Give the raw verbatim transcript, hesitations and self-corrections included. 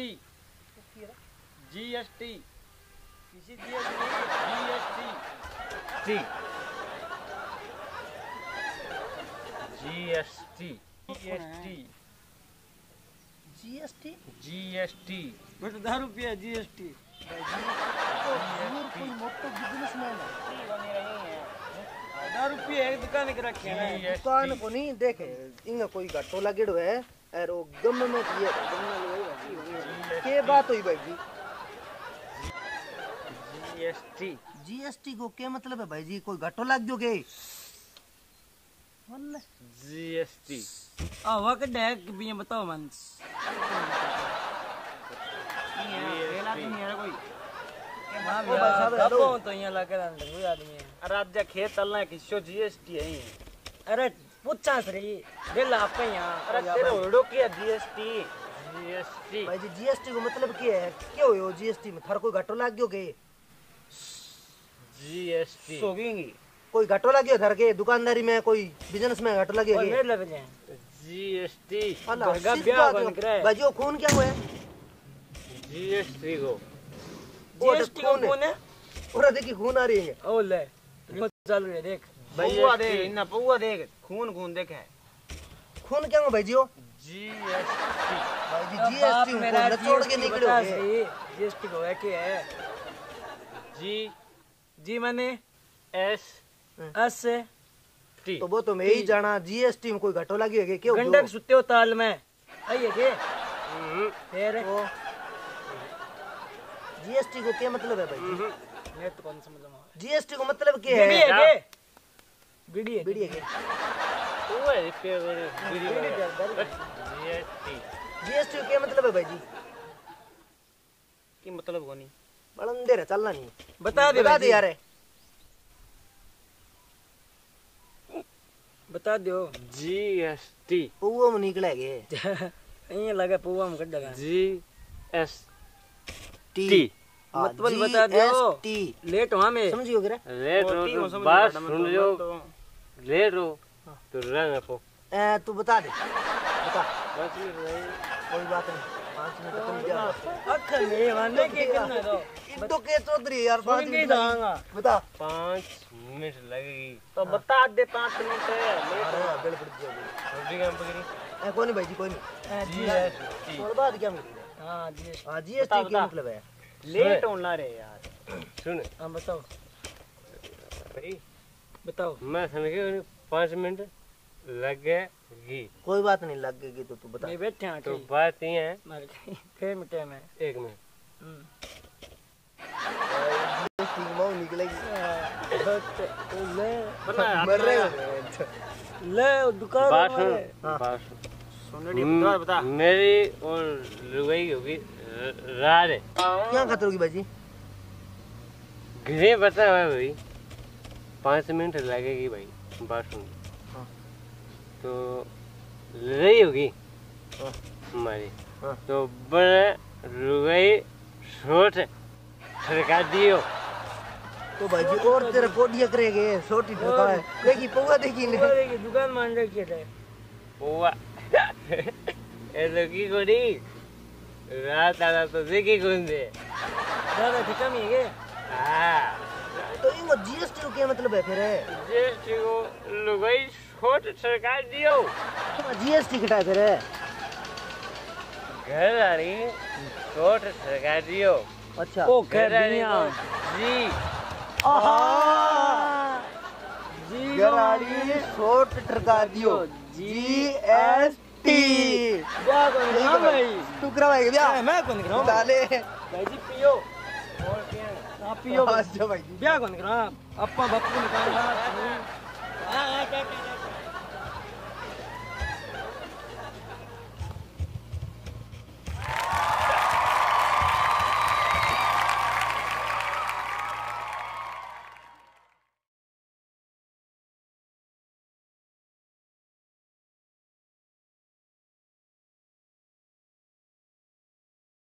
GST GST किसी GST GST GST GST GST GST but दस रुपया जीएसटी कोई मोटो बिजनेसमैन है दस रुपये एक दुकान के रखे हैं दुकान को नहीं देखे इंगा कोई घाटो लागेड़ो है और वो गम में पिए के बात हुई भाई जी जीएसटी जीएसटी को क्या मतलब है भाई जी कोई घाटो लाग जो के जीएसटी आ वक्त है कि भी बताओ मन नहीं है पहला तो नहीं है कोई हां भैया कब तो यहां लाके रंग कोई आदमी है राज्य खेत तलना किसो जीएसटी है अरे पूछा सही बेला आप यहां अरे तेरे ओडो की जीएसटी जीएसटी भाई जी जीएसटी को मतलब क्या है क्यों हो जीएसटी में थार कोई घाटो लाग गयो के जीएसटी सोगेंगी कोई घाटो लाग गयो थार के दुकानदारी में कोई बिजनेस में घाटो लाग गयो और के मेरे लग जाए जीएसटी घर ब्याह बन करे भाई जी वो खून क्या हुआ है जीएसटी को जीएसटी को कौन है और देखी खून आ रही है ओ ले चल रही है देख पौवा देख इतना पौवा देख खून खून देख है खून क्या हुआ भाई जी वो जीएसटी भाई जी जीएसटी को नचोड़ के निकले हो गए जीएसटी को है क्या है जी जी माने एस एस से टी तो वो तो मैं ही जाना जीएसटी में कोई घाटो लगी है क्यों गंडक सुते हो ताल में आइए के फिर जीएसटी को क्या मतलब है भाई मैं तो कौन समझ रहा जीएसटी को मतलब क्या बीड़ी है है के बीड़ी है बीड़ी है क्या वो है पे बीड़ी जीएसटी जीएसटी को क्या मतलब है भाई जी की मतलब कोनी बड़ा अंधेर है चलना नहीं बता दे बता दे यार बता दो जीएसटी वो में निकला है ये लगा पुआ में कट लगा जी एस टी मतलब बता दो टी लेट वहां में समझियो क्या लेट हो बात सुन लो लेट हो तो रंग को ए तू बता दे बता पाँच मिनट रहे कोई बात नहीं पाँच मिनट तुम क्या अख में वाने के कितना दो इन तो के चौधरी यार पाँच मिनट जाऊंगा बता पाँच मिनट लगेगी तो बता दे पाँच मिनट अरे बेल पड़ जाएगी रोटी काम पकड़ी ए कोई नहीं भाई जी कोई नहीं जीएसटी और बात क्या मिली हां जीएसटी हां जीएसटी क्या मतलब है लेट होना रे यार सुन हां बताओ भाई बताओ मैं समझ गया पाँच मिनट लगेगी कोई बात नहीं लगेगी तो तू बता मैं बैठे हैं तो बात ये है मारे फिर मिटे में एक मिनट जीएसटी में निकलेगी ले मर रहे हो ले दुकान बात सुन बात सुन बता मेरी और लुगाई होगी रात क्या खतर होगी भाई जी घरे बता भाई पाँच मिनट लगेगी भाई बात सुन तो लड़ाई होगी हमारी तो बड़े लुगाई छोट ठरका दियो तो भाई जी और तेरा कोडिया करेगे छोटी ठरका है देखी पौवा देखी ने देखी दुकान मान रखी है पौवा ऐसा की कोडी रात आला तो देखी कौन दे दादा ठिका में है हां तो इनको जीएसटी को क्या मतलब है फिर जीएसटी को लुगाई छोट सरकार दियो जीएसटी कटा फिर घर आ रही छोट सरकार दियो अच्छा ओ खैरिया जी आहा जी गराड़ी छोट ठरका दियो जीएसटी क्या कौन है भाई तू करवाएगा ब्याह मैं कौन कर रहा हूं डाले भाई जी पियो और क्या आप पियो अच्छा भाई जी ब्याह कौन कर रहा अपा बापू निकाल हां हां क्या